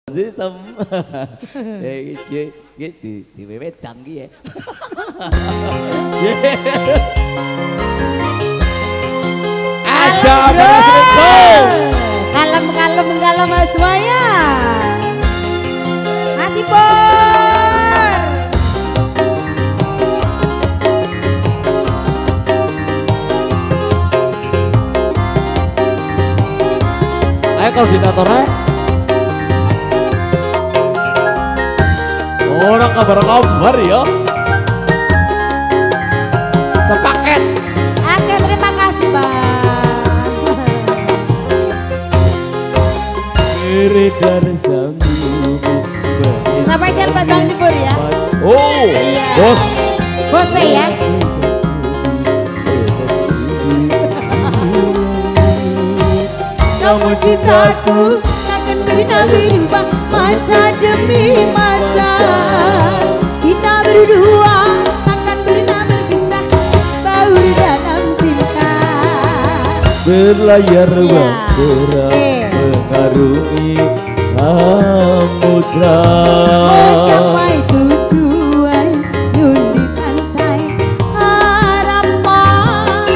Sistem. Gitu, di wedang ki ya. Aja kalem Mas Waya. Masih Pur. Ayo koordinatornya. Orang kabar ya. Sepaket. Oke, terima kasih Bang. Beredar sanggup. Sampai share buat Bang Sipur ya. Oh, iya. Bos. Bos ya. Kamu cintaku takkan pernah berubah masa demi masa. Kita berdua takkan pernah berpisah, baur dalam cinta. Berlayar bahtera mengarungi samudra. Mencapai tujuan yun di pantai harapan.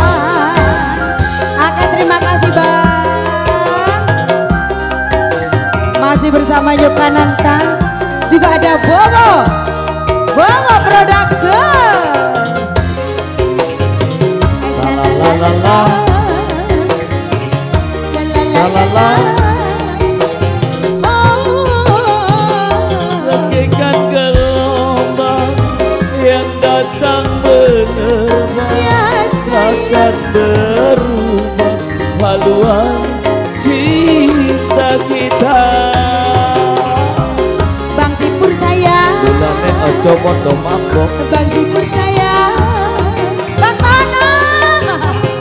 Oke, terima kasih Bang. Masih bersama Yokananta. Juga ada Bongo Production. Bagaikan gelombang yang datang menerpa, akan berubah haluan cinta kita. Bang Sipur sayang, bulane ojo podo mabok. Bang Sipur sayang, Bang Tanah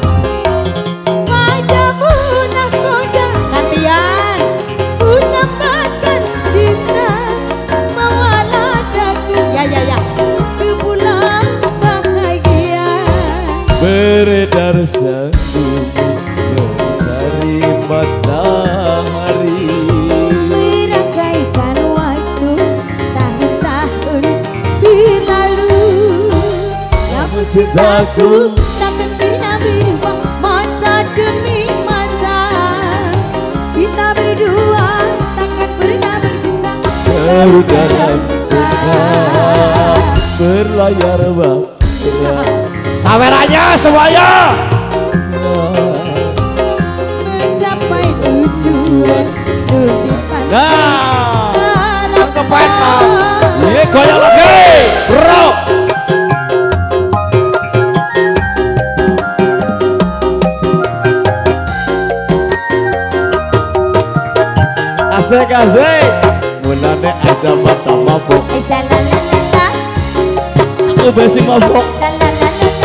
wajahmu nakoda gantian unamakan cinta mawalah daku ya ke pulang bahagia. Beredar sanggup dari matahari, merangkaikan waktu tahun-tahun berlalu. Namun cintaku takkan pernah berubah masa demi masa. Kita berdua takkan pernah berpisah, baru dalam cinta berlayar bahtera. Sawerannya semuanya. Mencapai tujuan di pantai. Nah, kepeta. Ini goyang lagi, bro. Asik. Mulane aja mata mabok. Shalalala, Aku besi mabok. lalalala.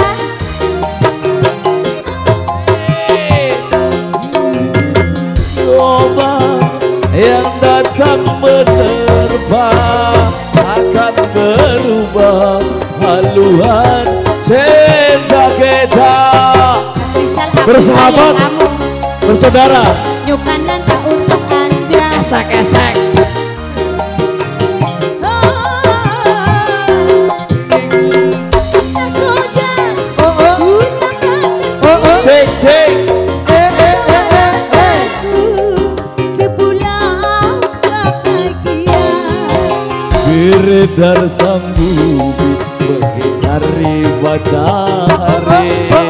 Gelombang yang datang menerpa akan berubah haluan cinta kita. Bersahabat, bersaudara. Yokananta untuk Anda. Esek. Cek. Beredar sanggup menghindari matahari.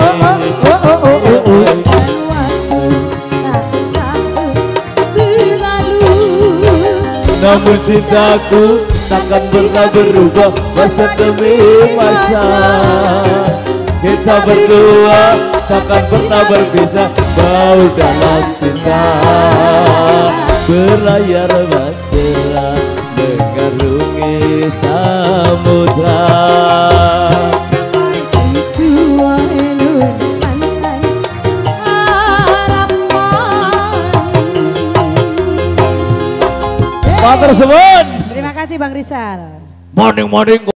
Namun cintaku takkan pernah berubah masa demi masa. Kita berdua takkan pernah berpisah, bau dalam cinta. Berlayar bahtera mengarungi samudra. Tujuan di pantai harapan. Pak tersebut. Terima kasih Bang Rizal. Morning.